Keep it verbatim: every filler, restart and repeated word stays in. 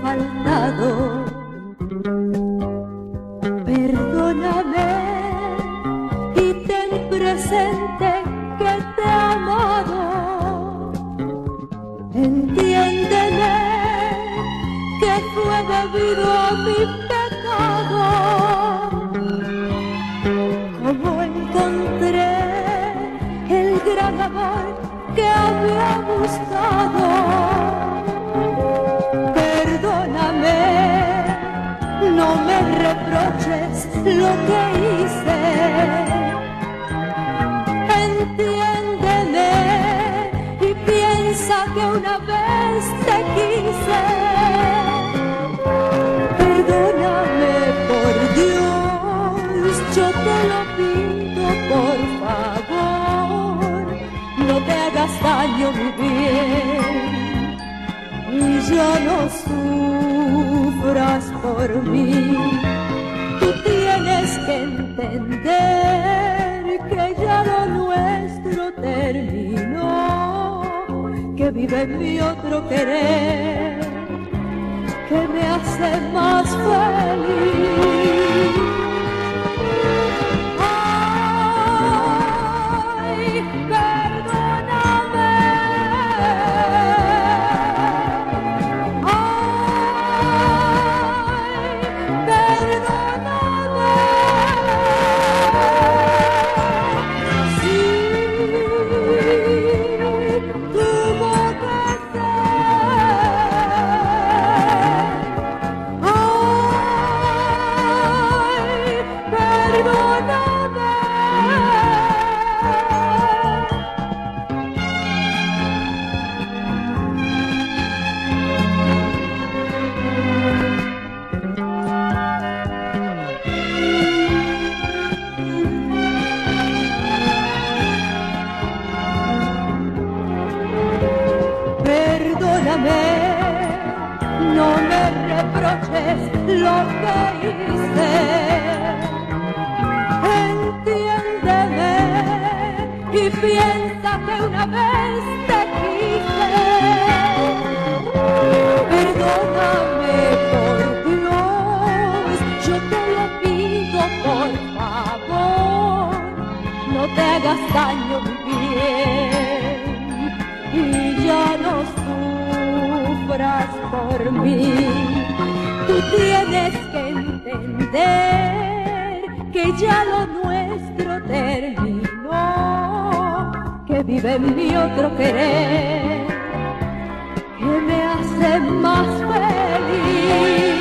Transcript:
faltado. Perdóname y ten presente que te he amado. Entiéndeme que fue debido a mi pecado. Como encontré el gran amor que había buscado. Perdóname, no me reproches lo que hice. Entiéndeme y piensa que una vez te quise. Perdóname por Dios, yo te lo pido por favor. No te hagas daño, mi bien, y ya no sufras por mí. Tú tienes que entender que ya lo nuestro terminó, que vive en mi otro querer, que me hace más feliz. Ay, perdóname. Ay, perdóname. Sí, tuvo que perdóname, no me reproches lo que hice. Entiéndeme y piensa que una vez te quise. Perdóname por Dios, yo te lo pido por favor. No te hagas daño, mi bien, y ya no sufras por mí. Tú tienes que entender que ya lo nuestro terminó, que vive en mi otro querer, que me hace más feliz.